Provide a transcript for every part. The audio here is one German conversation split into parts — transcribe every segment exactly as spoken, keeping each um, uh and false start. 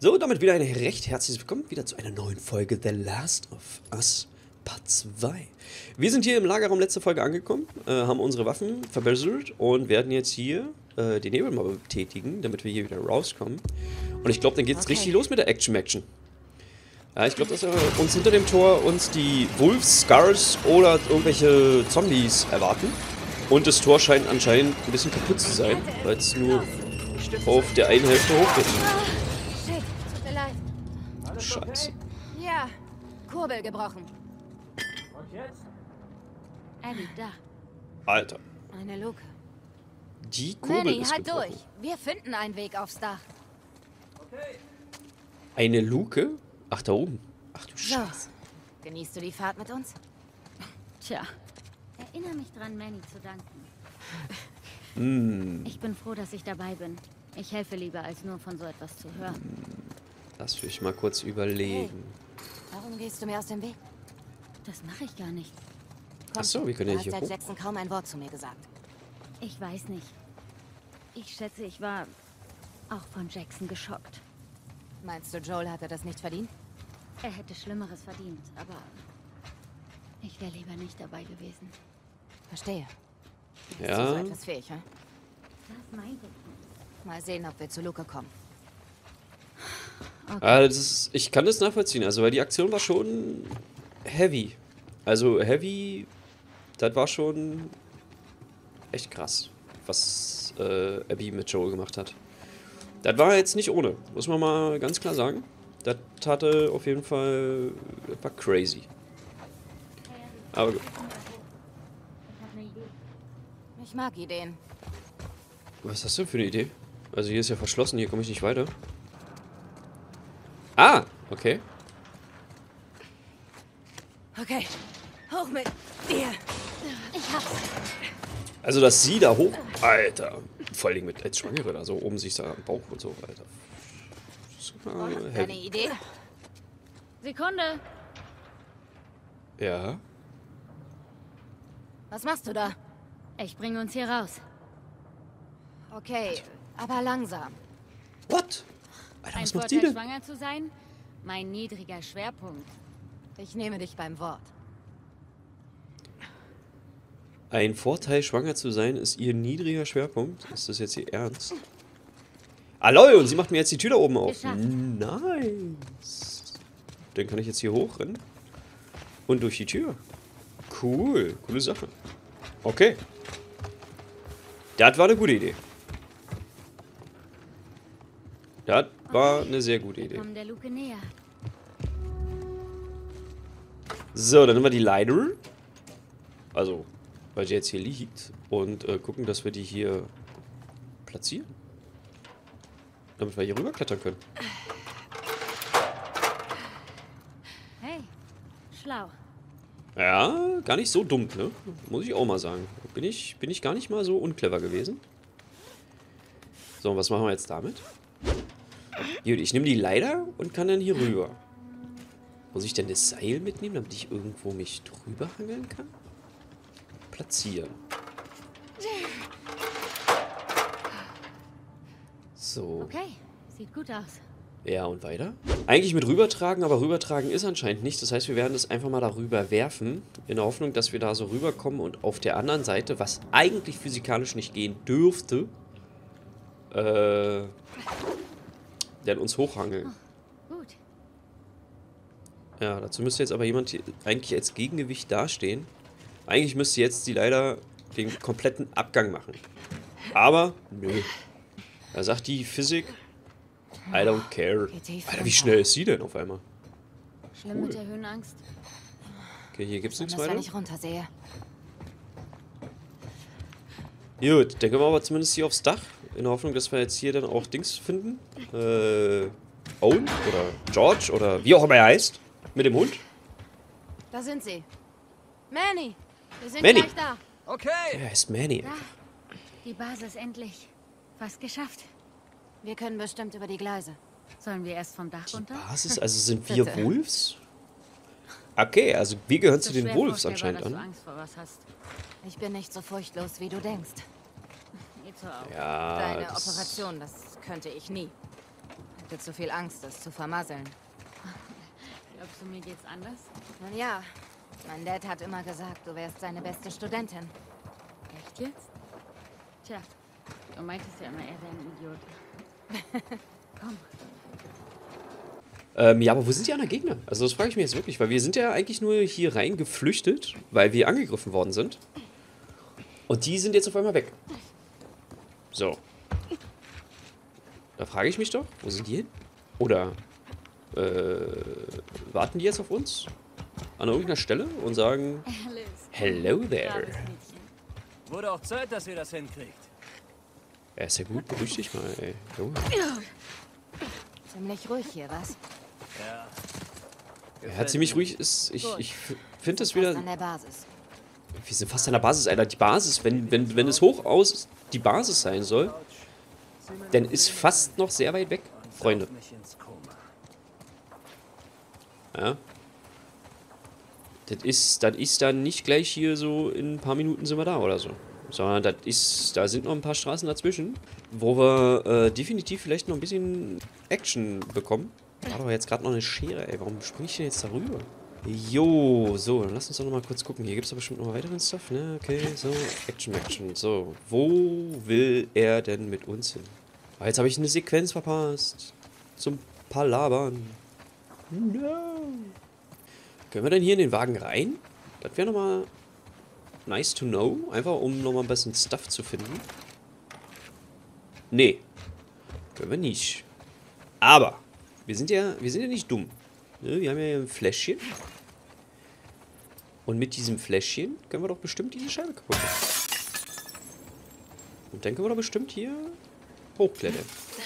So, damit wieder ein recht herzliches Willkommen wieder zu einer neuen Folge The Last of Us Part zwei. Wir sind hier im Lagerraum letzte Folge angekommen, äh, haben unsere Waffen verbessert und werden jetzt hier äh, die Nebelmappe betätigen, damit wir hier wieder rauskommen. Und ich glaube, dann geht es Okay. richtig los mit der Action-Action. Ja, ich glaube, dass äh, uns hinter dem Tor uns die Wolves, Scars oder irgendwelche Zombies erwarten. Und das Tor scheint anscheinend ein bisschen kaputt zu sein, weil es nur auf der einen Hälfte hochgeht. Shit, tut mir leid. Scheiße. Ja, Kurbel gebrochen. Und jetzt? Abby, da. Alter. Eine Luke. Die Kurbel Manny, ist halt gebrochen. durch. Wir finden einen Weg aufs Dach. Okay. Eine Luke? Ach, da oben. Ach du So. Scheiße. Genießt du die Fahrt mit uns? Tja, erinnere mich dran, Manny zu danken. Hm, Ich bin froh, dass ich dabei bin. Ich helfe lieber, als nur von so etwas zu hören. lass mich mal kurz überlegen. Warum gehst du mir aus dem Weg? Das mache ich gar nicht. Ach so, wir können du ja hast hier seit hoch. Jackson kaum ein Wort zu mir gesagt. Ich weiß nicht. Ich schätze, ich war auch von Jackson geschockt. Meinst du, Joel hatte das nicht verdient? Er hätte Schlimmeres verdient, aber ich wäre lieber nicht dabei gewesen. Verstehe. Bist du so Ja, etwas fähig, hm? Das meinte ich. Mal sehen, ob wir zu Luke kommen. ah, das ist, ich kann das nachvollziehen. Also, weil die Aktion war schon heavy. Also, heavy, das war schon echt krass, was äh, Abby mit Joel gemacht hat. Das war jetzt nicht ohne, muss man mal ganz klar sagen. Das hatte auf jeden Fall, das war crazy. Aber gut. Ich habe eine Idee. Ich mag Ideen. Was hast du denn für eine Idee? Also hier ist ja verschlossen, hier komme ich nicht weiter. Ah, okay. Okay, hoch mit dir. Ich hab's. Also dass sie da hoch... Alter. Vor allem mit als Schwangere da so oben sich da am Bauch und so, Alter. Das ist mal Deine heavy. Idee? Sekunde. Ja. Was machst du da? Ich bringe uns hier raus. Okay, aber langsam. What? Alter, Ein was macht die Vorteil, denn? schwanger zu sein? Mein niedriger Schwerpunkt. Ich nehme dich beim Wort. Ein Vorteil, schwanger zu sein, ist ihr niedriger Schwerpunkt. Ist das jetzt ihr Ernst? Ah, lol, und sie macht mir jetzt die Tür da oben auf. Geschafft. Nice. Dann kann ich jetzt hier hochrennen. Und durch die Tür. Cool. Coole Sache. Okay. Das war eine gute Idee. Das war eine sehr gute Wir Idee. kommen der Luke näher. So, dann nehmen wir die Leiter. Also, weil sie jetzt hier liegt. Und äh, gucken, dass wir die hier platzieren. Damit wir hier rüberklettern können. Hey, schlau. Ja, gar nicht so dumm, ne? Muss ich auch mal sagen. Bin ich, bin ich gar nicht mal so unclever gewesen. So, und was machen wir jetzt damit? Gut, ich nehme die Leiter und kann dann hier rüber. Muss ich denn das Seil mitnehmen, damit ich irgendwo mich drüber hangeln kann? Platzieren. So. Okay, sieht gut aus. Ja, und weiter? Eigentlich mit rübertragen, aber rübertragen ist anscheinend nicht. Das heißt, wir werden das einfach mal darüber werfen, in der Hoffnung, dass wir da so rüberkommen und auf der anderen Seite, was eigentlich physikalisch nicht gehen dürfte, äh, dann uns hochhangeln. Gut. Ja, dazu müsste jetzt aber jemand hier eigentlich als Gegengewicht dastehen. Eigentlich müsste jetzt die leider den kompletten Abgang machen. Aber, nö. Da sagt die Physik, I don't care. Geh tief Alter, wie runter. schnell ist sie denn auf einmal? Schlimm mit der Höhenangst. Okay, hier gibt's nichts Besonders, wenn weiter. ich runtersehe. Gut, dann gehen wir aber zumindest hier aufs Dach. In der Hoffnung, dass wir jetzt hier dann auch Dings finden. Äh, Owen oder George oder wie auch immer er heißt. Mit dem Hund. Da sind sie. Manny, wir sind Manny. gleich da. Okay. Er heißt Manny. Da, die Basis endlich. Fast geschafft. Wir können bestimmt über die Gleise. Sollen wir erst vom Dach runter? Basis, also sind wir Bitte. Wolves? Okay, also wir gehören zu So den schwer Wolves vorstellbar, anscheinend dass du an. Angst vor was hast. Ich bin nicht so furchtlos, wie du denkst. Geht so auch. Ja, Deine das, Operation, das könnte ich nie. hatte zu viel Angst, das zu vermasseln. Glaubst du, mir geht's anders? Nun ja, mein Dad hat immer gesagt, du wärst seine beste Studentin. Echt jetzt? Tja, du meintest ja immer, er wäre ein Idiot. Komm. Ähm, ja, aber wo sind die anderen Gegner? Also das frage ich mich jetzt wirklich, weil wir sind ja eigentlich nur hier rein geflüchtet, weil wir angegriffen worden sind. Und die sind jetzt auf einmal weg. So. Da frage ich mich doch, wo sind die hin? Oder äh, warten die jetzt auf uns? An irgendeiner Stelle und sagen, Alice. hello there. Braves Mädchen. Wurde auch Zeit, dass ihr das hinkriegt. Ja, ist ja gut, beruhig dich mal, ey. Junge. Ziemlich ruhig hier, was? Ja. Ja, ziemlich ruhig ist, ich, ich finde es Fast wieder... an der Basis. Wir sind fast an der Basis, Alter. Die Basis, wenn, wenn, wenn es hoch aus die Basis sein soll, dann ist fast noch sehr weit weg, Freunde. Mich ins Koma. Ja. Das ist, das ist dann nicht gleich hier so, in ein paar Minuten sind wir da oder so. Sondern das ist, da sind noch ein paar Straßen dazwischen, wo wir äh, definitiv vielleicht noch ein bisschen Action bekommen. War doch jetzt gerade noch eine Schere, ey. Warum springe ich denn jetzt darüber? Jo, so, dann lass uns doch noch mal kurz gucken. Hier gibt es doch bestimmt noch weiteren Stuff, ne? Okay, so, Action, Action. So, wo will er denn mit uns hin? Ah, jetzt habe ich eine Sequenz verpasst. Zum Palabern. No. Können wir denn hier in den Wagen rein? Das wäre nochmal nice to know. Einfach, um nochmal ein bisschen Stuff zu finden. Nee. Können wir nicht. Aber, wir sind ja, wir sind ja nicht dumm. Ne? Wir haben ja hier ein Fläschchen. Und mit diesem Fläschchen können wir doch bestimmt diese Scheibe kaputt machen. Und dann können wir doch bestimmt hier hochklettern.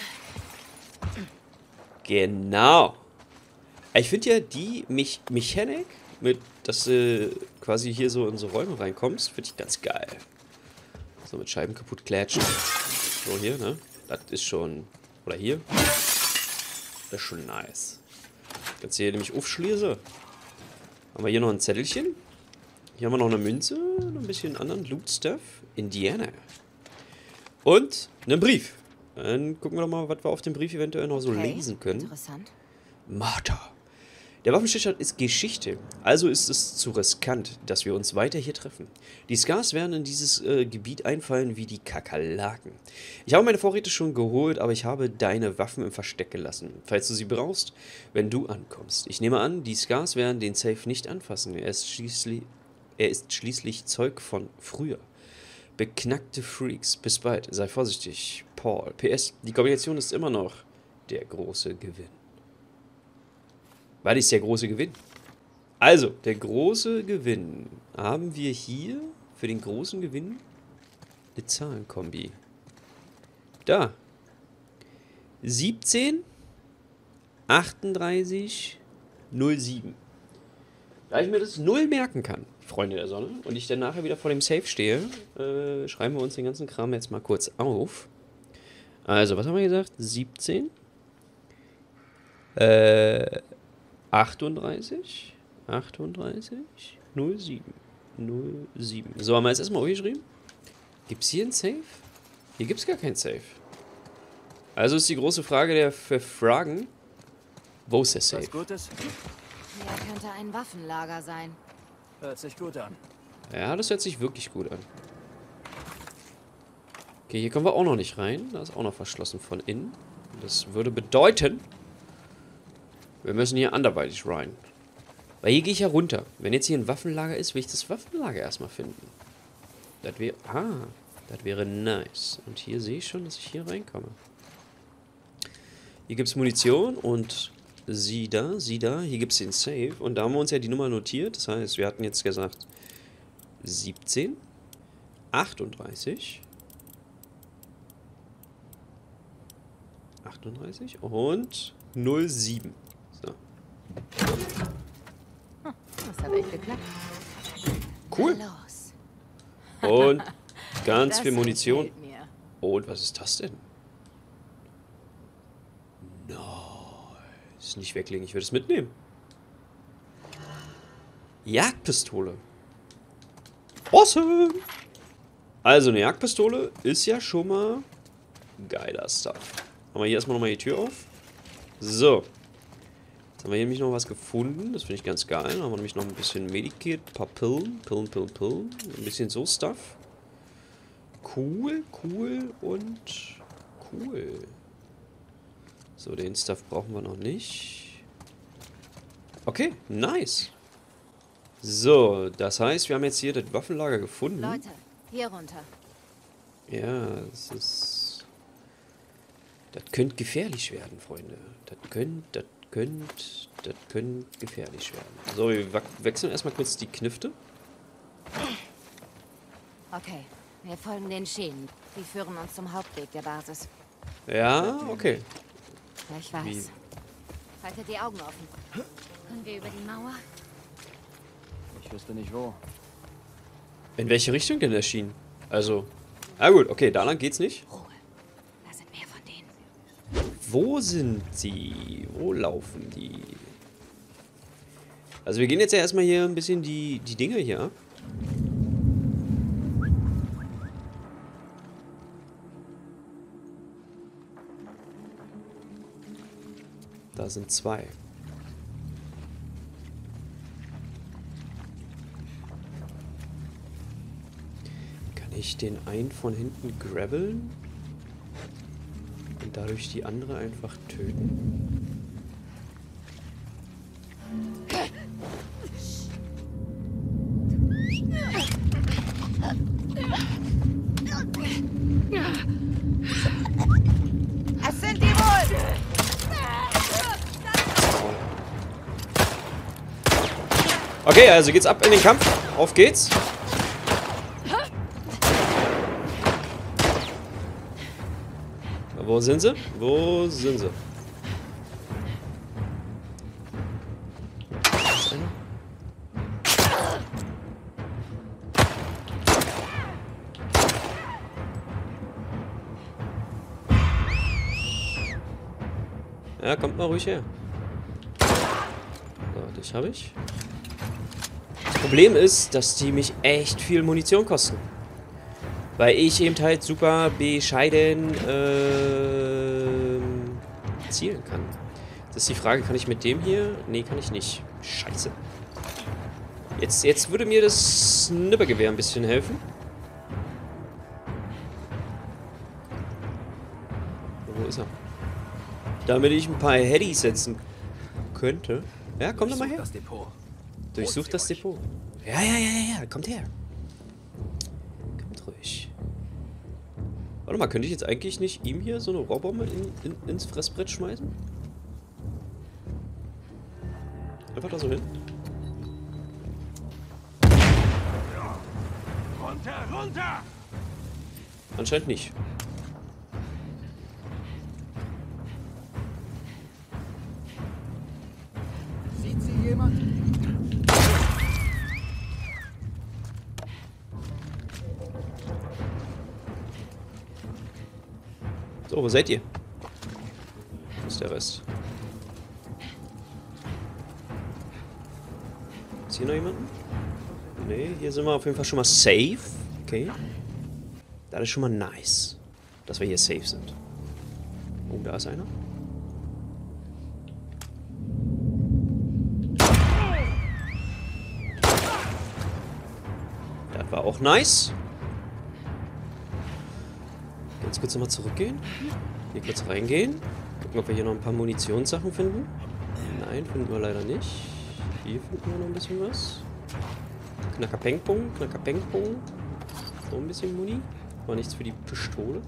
Genau. Ich finde ja die Me Mechanik, mit, dass du quasi hier so in so Räume reinkommst, finde ich ganz geil. So mit Scheiben kaputt klatschen. So hier, ne? Das ist schon... Oder hier. Das ist schon nice. Kannst du hier nämlich aufschließen. Haben wir hier noch ein Zettelchen. Hier haben wir noch eine Münze. Noch ein bisschen anderen Loot-Stuff. Indiana. Und einen Brief. Dann gucken wir doch mal, was wir auf dem Brief eventuell noch so Okay, lesen können. interessant. Martha. Der Waffenstillstand ist Geschichte, also ist es zu riskant, dass wir uns weiter hier treffen. Die Scars werden in dieses äh, Gebiet einfallen wie die Kakerlaken. Ich habe meine Vorräte schon geholt, aber ich habe deine Waffen im Versteck gelassen, falls du sie brauchst, wenn du ankommst. Ich nehme an, die Scars werden den Safe nicht anfassen. Er ist schließlich, er ist schließlich Zeug von früher. Beknackte Freaks. Bis bald. Sei vorsichtig. Paul. P S. Die Kombination ist immer noch der große Gewinn. Was ist der große Gewinn? Also, der große Gewinn. Haben wir hier für den großen Gewinn eine Zahlenkombi. Da. siebzehn, achtunddreißig, null sieben. Da ich mir das null merken kann, Freunde der Sonne, und ich dann nachher wieder vor dem Safe stehe, äh, schreiben wir uns den ganzen Kram jetzt mal kurz auf. Also, was haben wir gesagt? siebzehn. Äh... achtunddreißig, achtunddreißig, null sieben, null sieben. So, haben wir jetzt erstmal aufgeschrieben. Gibt es hier ein Safe? Hier gibt es gar kein Safe. Also ist die große Frage der Fragen. Wo ist der Safe? Was Gutes? Hier könnte ein Waffenlager sein. Hört sich gut an. Ja, das hört sich wirklich gut an. Okay, hier kommen wir auch noch nicht rein. Da ist auch noch verschlossen von innen. Das würde bedeuten, wir müssen hier anderweitig rein. Weil hier gehe ich ja runter. Wenn jetzt hier ein Waffenlager ist, will ich das Waffenlager erstmal finden. Das wäre... Ah, das wäre nice. Und hier sehe ich schon, dass ich hier reinkomme. Hier gibt es Munition und sieh da, sieh da. Hier gibt es den Safe. Und da haben wir uns ja die Nummer notiert. Das heißt, wir hatten jetzt gesagt siebzehn, achtunddreißig, achtunddreißig und null sieben. So. Das hat echt geklappt. Cool. Na los. Und ganz Das viel Munition. gefällt mir. Und was ist das denn? Nice. Nicht weglegen, ich würde es mitnehmen. Jagdpistole. Awesome. Also eine Jagdpistole ist ja schon mal geiler Stuff. Machen wir hier erstmal nochmal die Tür auf. So. Jetzt haben wir hier nämlich noch was gefunden. Das finde ich ganz geil. Dann haben wir nämlich noch ein bisschen Medikit, ein paar Pillen, Pillen, Pillen, Pillen. Ein bisschen so Stuff. Cool, cool und cool. So, den Stuff brauchen wir noch nicht. Okay, nice. So, das heißt, wir haben jetzt hier das Waffenlager gefunden. Leute, hier runter. Ja, das ist... Das könnte gefährlich werden, Freunde. Das könnte, das könnte, das könnte gefährlich werden. So, wir wechseln erstmal kurz die Knifte. Okay, wir folgen den Schienen. Die führen uns zum Hauptweg der Basis. Ja, okay. Ich weiß. Wie? Haltet die Augen offen. Können wir über die Mauer? Ich wüsste nicht wo. In welche Richtung denn erschienen? Also... Ah gut, okay, da lang geht's nicht. Ruhe. Da sind mehr von denen. Wo sind sie? Wo laufen die? Also wir gehen jetzt ja erstmal hier ein bisschen die, die Dinge hier ab. Da sind zwei. Kann ich den einen von hinten grabbeln? Und dadurch die andere einfach töten? Es sind die wohl! Okay, also geht's ab in den Kampf. Auf geht's. Wo sind sie? Wo sind sie? Ist einer? Ja, kommt mal ruhig her. So, dich habe ich. Das Problem ist, dass die mich echt viel Munition kosten. Weil ich eben halt super bescheiden ähm, zielen kann. Das ist die Frage, kann ich mit dem hier? Nee, kann ich nicht. Scheiße. Jetzt, jetzt würde mir das Snippergewehr ein bisschen helfen. Wo ist er? Damit ich ein paar Headies setzen könnte. Ja, komm doch mal her. Das Depot. Durchsucht das Depot. Ja, ja, ja, ja, ja, kommt her. Kommt ruhig. Warte mal, könnte ich jetzt eigentlich nicht ihm hier so eine Rohrbombe in, in, ins Fressbrett schmeißen? Einfach da so hin. Runter, runter! Anscheinend nicht. Sieht sie jemand? So, wo seid ihr? Wo ist der Rest? Ist hier noch jemanden? Nee, hier sind wir auf jeden Fall schon mal safe. Okay. Das ist schon mal nice, dass wir hier safe sind. Oh, da ist einer. Das war auch nice. Jetzt kurz nochmal zurückgehen. Hier kurz reingehen. Gucken, ob wir hier noch ein paar Munitionssachen finden. Nein, finden wir leider nicht. Hier finden wir noch ein bisschen was. Knackerpengpong, Knackerpengpong. So ein bisschen Muni. Aber nichts für die Pistole.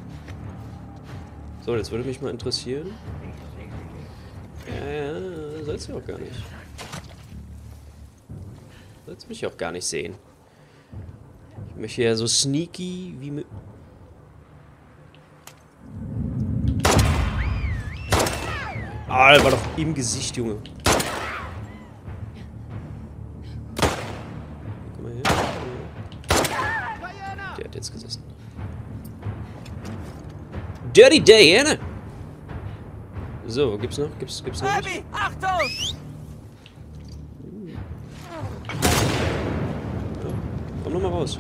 So, jetzt würde mich mal interessieren. Ja, ja, sollst du auch gar nicht. Sollst mich auch gar nicht sehen. Ich möchte ja so sneaky wie mit. Ah, der war doch im Gesicht, Junge. Komm mal her. Der hat jetzt gesessen. Dirty Day, Anna! So, gibt's noch? Gibt's, gibt's noch? Abby, Achtung! Ja, komm noch mal raus.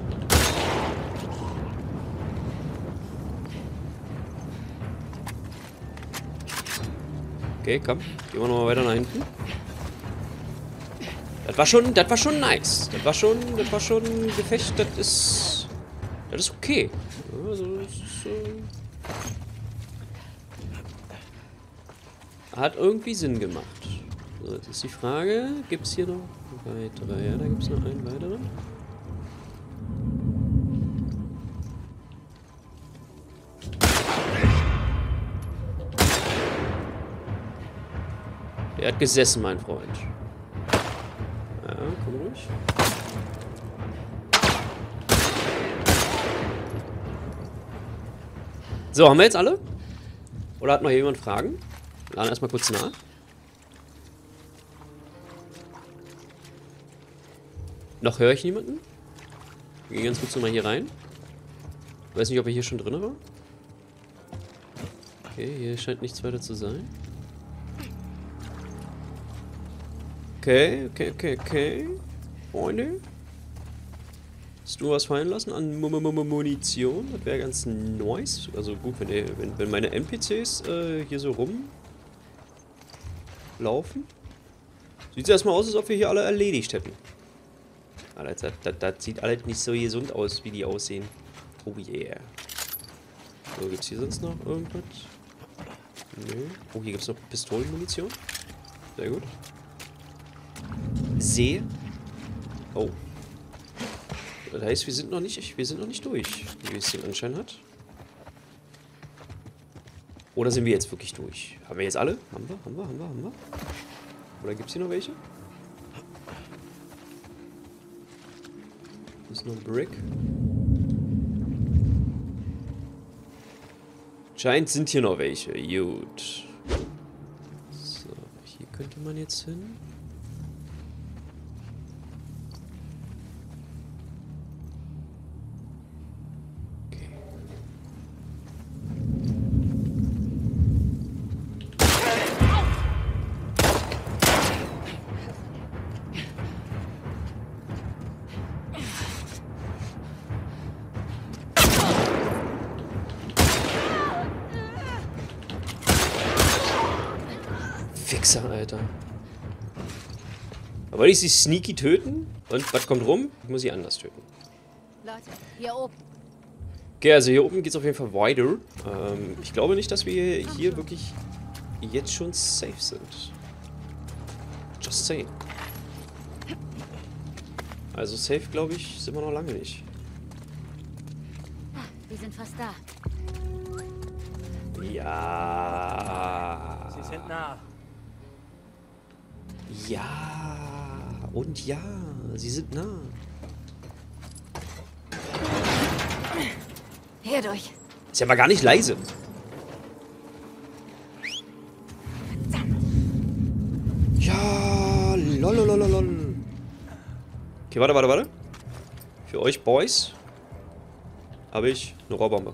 Okay, komm. Gehen wir nochmal weiter nach hinten. Das war schon, das war schon nice. Das war schon, das war schon ein Gefecht, das ist, das ist okay. Also, das ist, äh, hat irgendwie Sinn gemacht. So, jetzt ist die Frage, gibt es hier noch weitere? Ja, da gibt es noch einen weiteren. Er hat gesessen, mein Freund. Ja, komm ruhig. So, haben wir jetzt alle? Oder hat noch jemand Fragen? Wir laden erstmal kurz nach. Noch höre ich niemanden? Wir gehen ganz kurz nochmal hier rein. Ich weiß nicht, ob er hier schon drin war. Okay, hier scheint nichts weiter zu sein. Okay, okay, okay, okay. Freunde. Hast du was fallen lassen an Munition? Das wäre ganz nice. Also gut, wenn, der, wenn, wenn meine N P Cs äh, hier so rumlaufen. Sieht es erstmal aus, als ob wir hier alle erledigt hätten. Alter, das, das, das sieht alles nicht so gesund aus, wie die aussehen. Oh yeah. So, gibt es hier sonst noch irgendwas? Nö. Oh, hier gibt es noch Pistolenmunition. Sehr gut. Sehe. Oh. Das heißt, wir sind noch nicht, wir sind noch nicht durch, wie es den Anschein hat. Oder sind wir jetzt wirklich durch? Haben wir jetzt alle? Haben wir? Haben wir? Haben wir? Haben wir? Oder gibt es hier noch welche? Das ist noch ein Brick. Scheint sind hier noch welche. Gut. So, hier könnte man jetzt hin. Fixer, Alter. Aber wollte ich sie sneaky töten? Und was kommt rum? Ich muss sie anders töten. Leute, hier oben. Okay, also hier oben geht es auf jeden Fall weiter. Ähm, ich glaube nicht, dass wir hier wirklich jetzt schon safe sind. Just saying. Also safe, glaube ich, sind wir noch lange nicht. Wir sind fast da. Ja. Sie sind nah. Ja. Und ja, sie sind nah. Hier durch. Ist ja aber gar nicht leise. Ja, lololololol. Okay, warte, warte, warte. Für euch Boys habe ich eine Rohrbombe.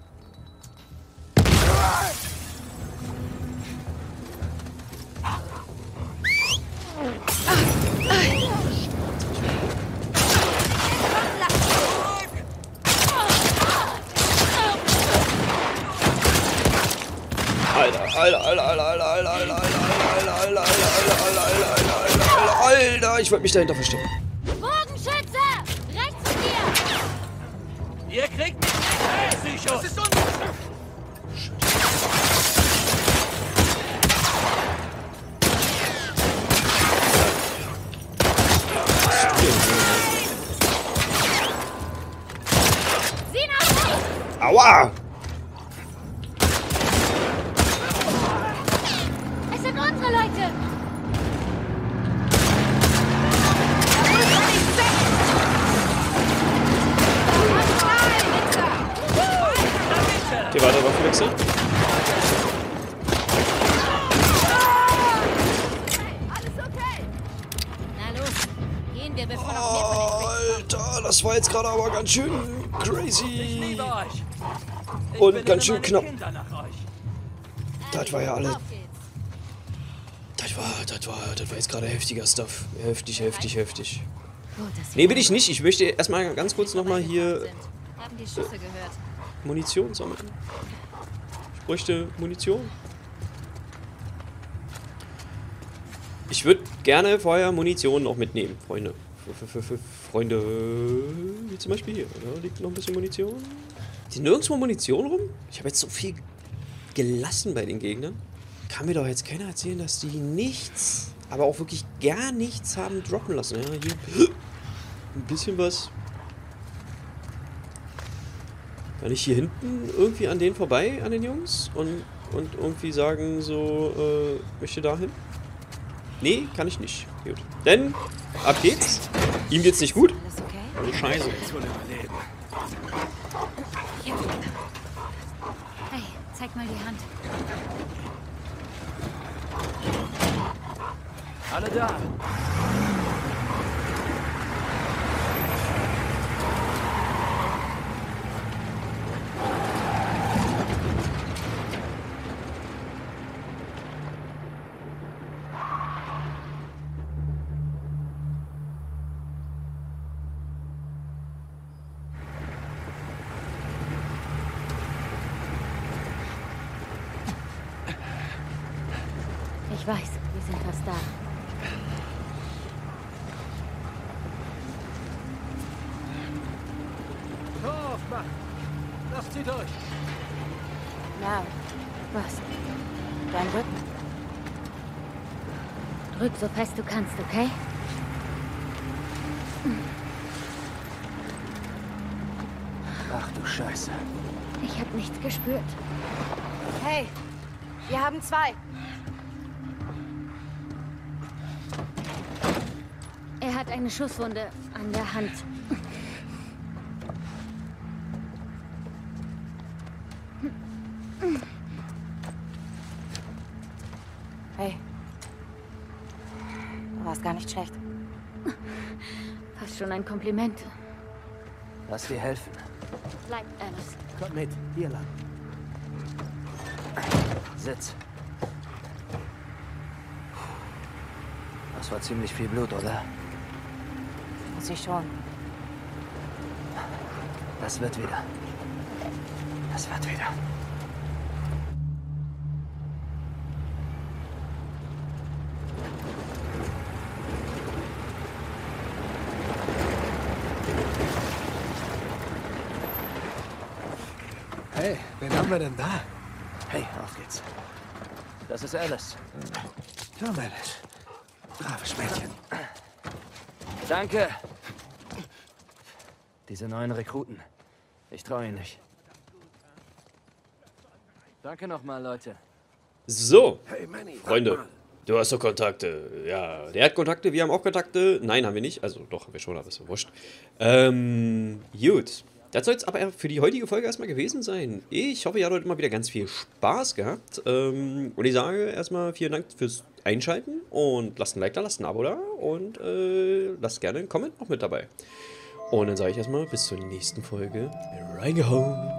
Alter, Alter, Alter, Alter, Alter, Alter, Alter, Alter, Alter, Alter, Alter, Alter, Alter, Alter, Alter, ich wollte mich dahinter verstecken. Bogenschütze! Rechts von dir! Ihr kriegt mich nicht! Hey, Psycho! Das ist unser... Sieh nach rechts! Aua! Es sind unsere Leute! Okay, warte, Waffenwechsel. Alles okay! Na los, gehen wir, bevor noch mehr von den Alter, das war jetzt gerade aber ganz schön Ich crazy. liebe euch! Ich Und benehme ganz schön meine knapp. Kinder nach euch. Das war ja alle. Auf geht's. Das war, das war, das war jetzt gerade heftiger Stuff. Heftig, heftig, heftig. Gut, dass Nee, bin ich nicht. Ich möchte erstmal ganz kurz nochmal hier sind. Haben die Schüsse gehört. Munition sammeln. Ich bräuchte Munition. Ich würde gerne vorher Munition noch mitnehmen, Freunde. F -f -f Freunde, wie zum Beispiel hier. Da liegt noch ein bisschen Munition. Ist nirgendwo Munition rum? Ich habe jetzt so viel gelassen bei den Gegnern. Kann mir doch jetzt keiner erzählen, dass die nichts, aber auch wirklich gar nichts haben droppen lassen. Ja, hier ein bisschen was. Kann ich hier hinten irgendwie an denen vorbei, an den Jungs? Und, und irgendwie sagen so, äh, möchte da hin? Nee, kann ich nicht. Gut. Denn, ab geht's. Ihm geht's nicht gut. Alles okay? Oh, Scheiße. Hey, zeig mal die Hand. Alle da. Ich weiß, wir sind fast da. Tor aufmachen. Lasst sie durch. Na, Was? dein Rücken. Drück so fest du kannst, okay? Ach du Scheiße. Ich habe nichts gespürt. Hey, wir haben zwei. Er hat eine Schusswunde an der Hand. Hey. Du warst gar nicht schlecht. Fast schon ein Kompliment. Lass dir helfen. Bleib, Alice. Komm mit, hier lang. Sitz. Das war ziemlich viel Blut, oder? Muss ich schon. Das wird wieder. Das wird wieder. Hey, wen haben wir denn da? Hey, auf geht's. Das ist Alice. Ja, Mensch. Braves Mädchen. Danke. Diese neuen Rekruten. Ich traue ihnen nicht. Danke nochmal, Leute. So, Hey, Manny. Freunde. Du hast doch Kontakte. Ja, der hat Kontakte, wir haben auch Kontakte. Nein, haben wir nicht. Also doch, haben wir schon, aber ist ja wurscht. Ähm, gut. Das soll es aber für die heutige Folge erstmal gewesen sein. Ich hoffe, ihr habt heute mal wieder ganz viel Spaß gehabt. Ähm, und ich sage erstmal vielen Dank fürs Einschalten. Und lasst ein Like da, lasst ein Abo da. Und äh, lasst gerne einen Comment noch mit dabei. Und dann sage ich erstmal bis zur nächsten Folge. Reingehauen.